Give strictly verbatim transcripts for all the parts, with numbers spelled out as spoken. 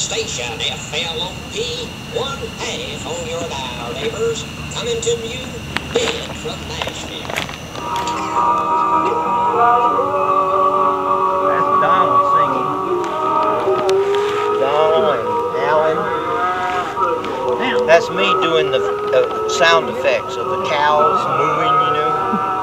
station F L O P, one half on your dial, neighbors. Coming to you, big from Nashville. That's Donald singing. Donald and Alan. That's me doing the uh, sound effects of the cows moving, you know.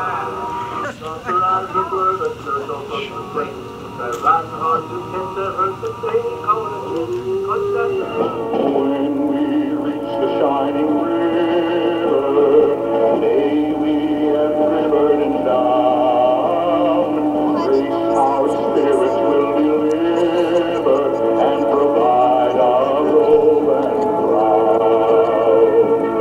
When we reach the shining river, may we have rivered and down, our spirits will deliver and provide our robe and crown.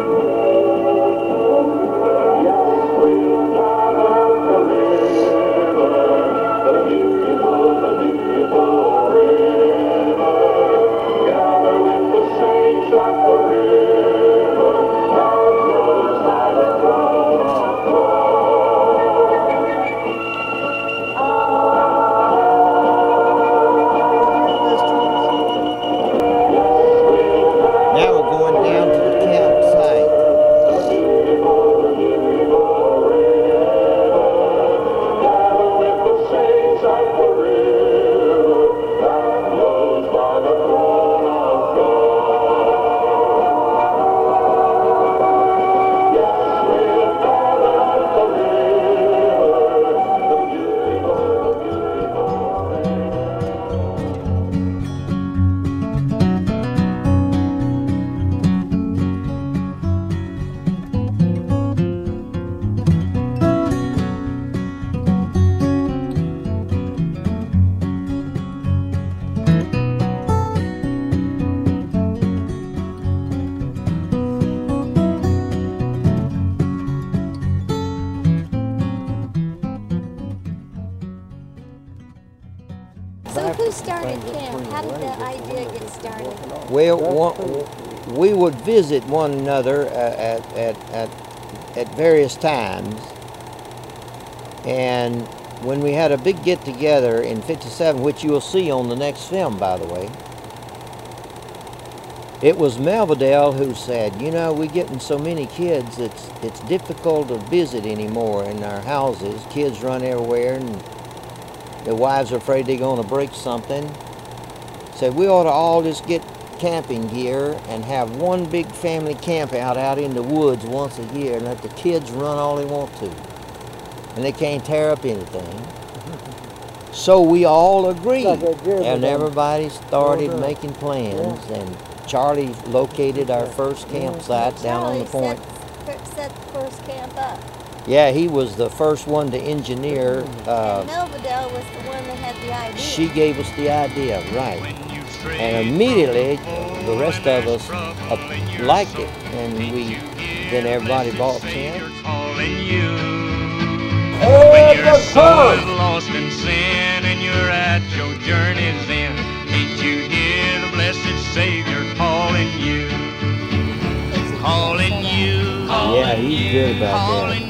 Yes, we'll gather the river, the beautiful, the beautiful river. Gather with the saints at the river, that flows by the throne of Now we're going down to the campsite. Gather with the saints at the river, that flows by the throne of God. Yes, we'll gather at the river, the beautiful, the beautiful So who started camp? How did the idea get started? Well, one, we would visit one another uh, at, at, at, at various times. And when we had a big get-together in fifty-seven, which you will see on the next film, by the way, it was Melvindale who said, you know, we're getting so many kids, it's, it's difficult to visit anymore in our houses. Kids run everywhere, and their wives are afraid they're going to break something. Said we ought to all just get camping gear and have one big family camp out out in the woods once a year and let the kids run all they want to. And they can't tear up anything. So we all agreed, and everybody started making plans, and Charlie located our first campsite down on the point. Set, set the first camp up. Yeah, he was the first one to engineer. Uh, And Melvindale was the one that had the idea. She gave us the idea, right. And immediately, the rest of us uh, liked it. And we, then everybody bought tent. When your soul is lost in sin and you're at your journey's end, can't you hear the blessed Savior calling you? Calling you. Yeah, he's good about that.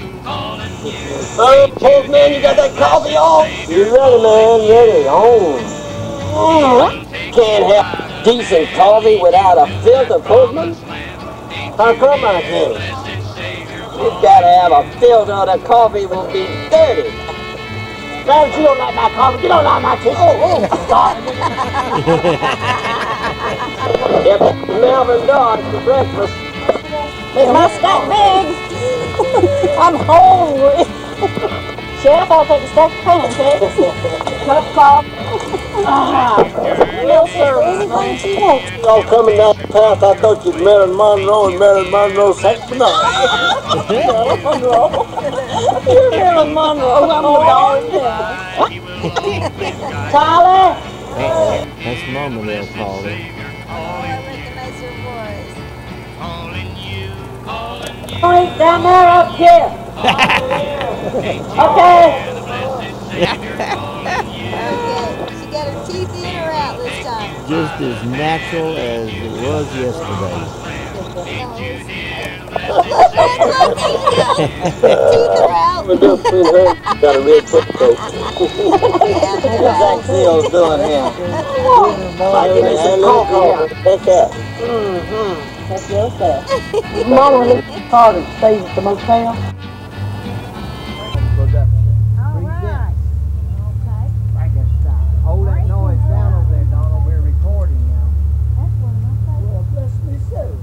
Hey, postman, you got that coffee on? You ready, man? Ready. On. Mm. Can't have decent coffee without a filter, postman. How come I can't? You've got to have a filter or the coffee will be dirty. Man, you don't like my coffee. You don't like my tea. Oh, oh, God. If Melvin Dodge for breakfast. It must that big. I'm hungry. Chef, I'll take a stack of pancakes. Cup of coffee. Ah, real service. Anything she wants. Y'all coming down the path, I thought you'd Marilyn Monroe and Marilyn Monroe sang tonight. Marilyn Monroe. You're Marilyn Monroe. I'm the dog. Tyler. That's Mama they'll call it. Oh, I recognize your voice. Wait, down there up here. Okay. She got her teeth in or out this time. Just as natural as it was yesterday. Teeth are out. Got a red foot coat. What's that Cleo's doing here? Like in a little car. That's that. Mm-hmm. That's your stuff. Mama lives in the car that stays at the motel. All right. Okay. Frankenstein. Hold that noise down over there, Donald. We're recording now. That's one of my favorites. Well, bless me so.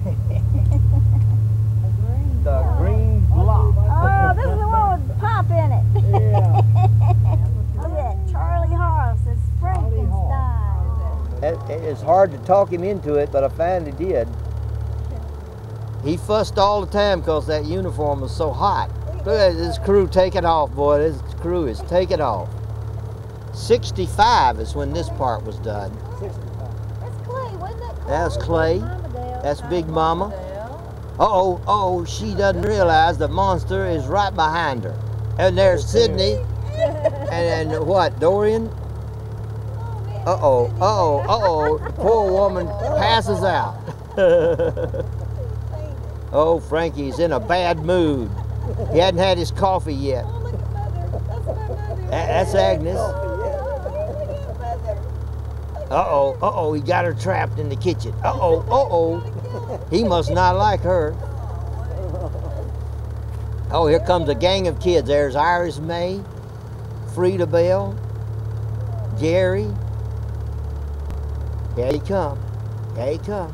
The green. The green block. Oh, this is the one with Pop in it. Yeah. Look at that. Charlie Horse. It's Frankenstein. It, it's hard to talk him into it, but I finally did. He fussed all the time because that uniform was so hot. Look at this crew taking off, boy. This crew is taking off. sixty-five is when this part was done. That's Clay, wasn't that Clay? That's Clay. That's Big Mama. Uh-oh, uh-oh, she doesn't realize the monster is right behind her. And there's Sydney. And, and what, Dorian? Uh-oh, uh-oh, uh-oh. Poor woman passes out. Oh, Frankie's in a bad mood. He hadn't had his coffee yet. That's Agnes. Uh-oh, uh-oh, he got her trapped in the kitchen. Uh-oh, uh-oh. He must not like her. Oh, here comes a gang of kids. There's Iris May, Frida Bell, Jerry. Here he come. Here he come.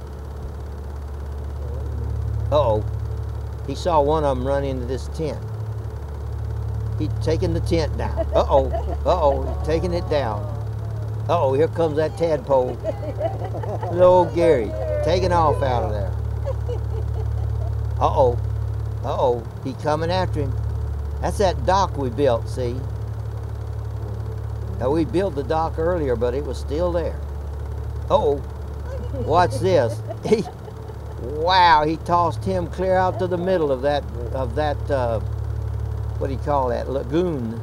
Uh-oh. He saw one of them run into this tent. He's taking the tent down. Uh-oh. Uh-oh. He's taking it down. Uh-oh. Here comes that tadpole. Little old Gary taking off out of there. Uh-oh. Uh-oh. He coming after him. That's that dock we built, see? Now, we built the dock earlier, but it was still there. Uh-oh. Watch this. He, wow, he tossed him clear out to the middle of that, of that, uh, what do you call that, lagoon.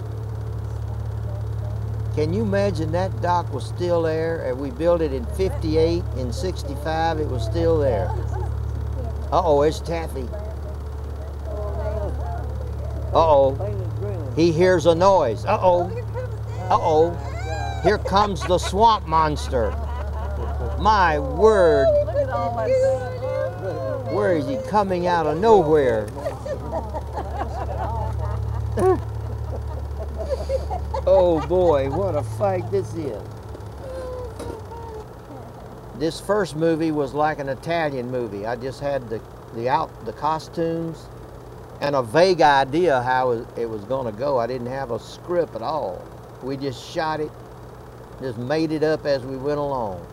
Can you imagine that dock was still there? And we built it in fifty-eight, in sixty-five, it was still there. Uh-oh, it's Taffy. Uh-oh, he hears a noise. Uh-oh, uh-oh, here comes the swamp monster. My word. Where is he coming out of nowhere? Oh boy, what a fight this is. This first movie was like an Italian movie. I just had the, the, out, the costumes and a vague idea how it was going to go. I didn't have a script at all. We just shot it, just made it up as we went along.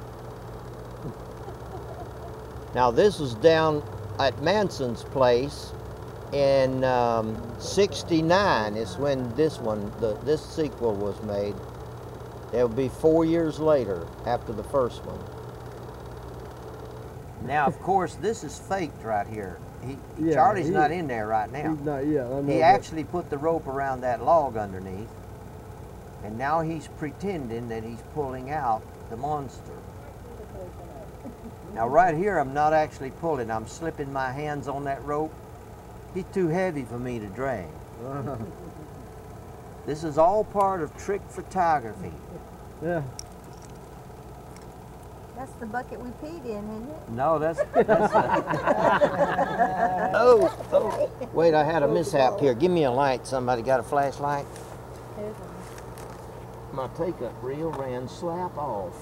Now this was down at Manson's place in um, sixty-nine is when this one, the, this sequel was made. It'll be four years later after the first one. Now, of course, this is faked right here. He, yeah, Charlie's he, not in there right now. He's not yet. I know he that. actually put the rope around that log underneath, and now he's pretending that he's pulling out the monster. Now right here, I'm not actually pulling. I'm slipping my hands on that rope. He's too heavy for me to drag. This is all part of trick photography. Yeah. That's the bucket we peed in, isn't it? No, that's... that's a... oh, oh. Wait, I had a mishap here. Give me a light. Somebody got a flashlight? My take-up reel ran slap off.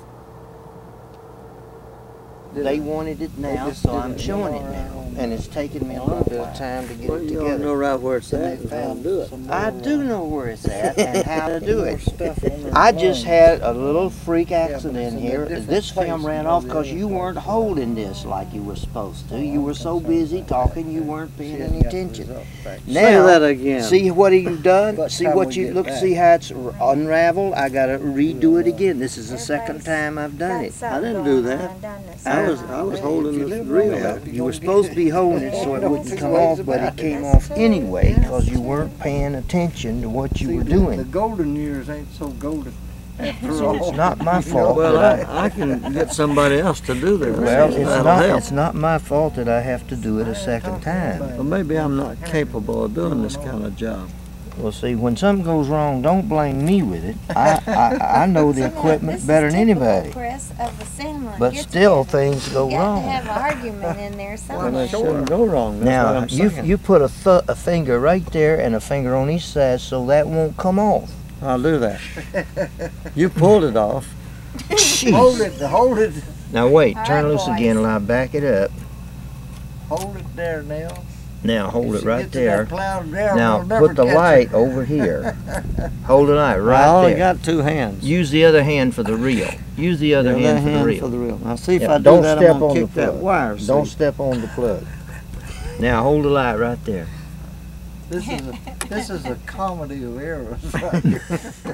They wanted it now, so I'm showing it now. And it's taken me a little bit of time to get it together. You know right where it's at and how to do it. I do know where it's at and how to do it. I just had a little freak accident here. This film ran off because you weren't holding this like you were supposed to. You were so busy talking you weren't paying any attention. Now, say that again. See what you've done? See what you look, see how it's unraveled? I gotta redo it again. This is the second time I've done it. I didn't do that. I was I was holding this reel. You were supposed to be holding it so it wouldn't come off, but it came off anyway because you weren't paying attention to what you were doing. The golden years ain't so golden after So all. it's not my fault. Well, that I, I can get somebody else to do this. Well, it's That'll not. help. It's not my fault that I have to do it a second time. Well, maybe I'm not capable of doing this kind of job. Well, see, when something goes wrong, don't blame me with it. I I, I know the equipment better than anybody. Chris, of the Sandlin But still, things go you wrong. You got to have an argument in there somewhere. Well, it shouldn't go wrong. That's now, what I'm you saying. you put a, th a finger right there and a finger on each side so that won't come off. I'll do that. You pulled it off. Hold it, hold it. Now wait, All turn right, loose boys. again and I back it up. Hold it there now. Now hold it right there. Cloud there, Now we'll never put the catch light it. over here. Hold the light right I only there. got two hands. Use the other hand for the reel. Use the other The hand, other for, the hand reel. for the reel. Now see if Yeah, I do don't that, step I'm gonna on kick the that plug. wire. Don't see? step on the plug. Now hold the light right there. This is a, this is a comedy of errors right here.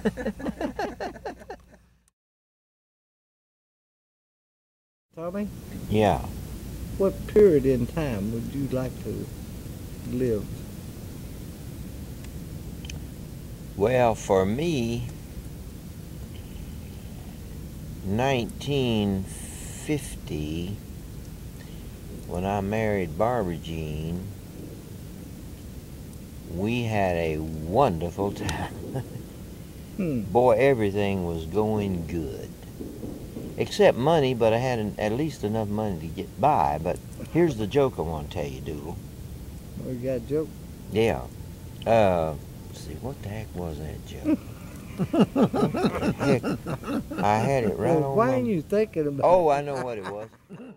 Tommy, Yeah. what period in time would you like to live? Well, for me, nineteen fifty, when I married Barbara Jean, we had a wonderful time. Hmm. Boy, everything was going good. Except money, but I had an, at least enough money to get by. But here's the joke I want to tell you, Doodle. We got a joke. Yeah. Uh, let's see, what the heck was that joke? Heck, I had it right Well, on why my... ain't you thinking about Oh, I know what it was.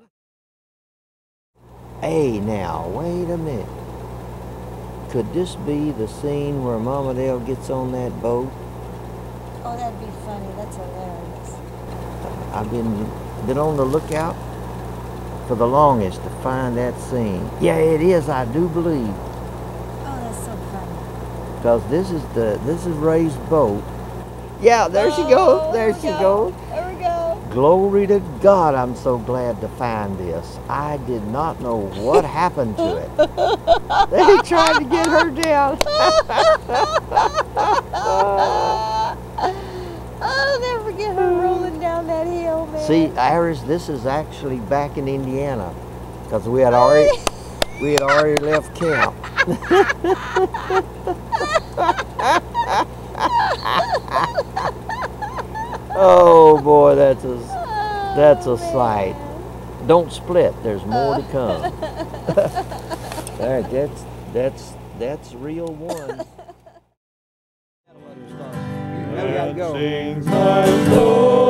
Hey, now, wait a minute. Could this be the scene where Mama Dale gets on that boat? Oh, that'd be funny. That's hilarious. I've been been on the lookout for the longest to find that scene. Yeah, it is, I do believe. Oh, that's so funny. Because this is the this is Ray's boat. Yeah, there she goes. There she goes. There we go. Glory to God, I'm so glad to find this. I did not know what happened to it. They tried to get her down. I'll never forget her rolling down that hill, man. See, Iris, this is actually back in Indiana. Because we had already we had already left camp. Oh boy, that's a that's a sight. Don't split. There's more to come. All right, that's that's that's real one. Now we gotta go. Sings my soul.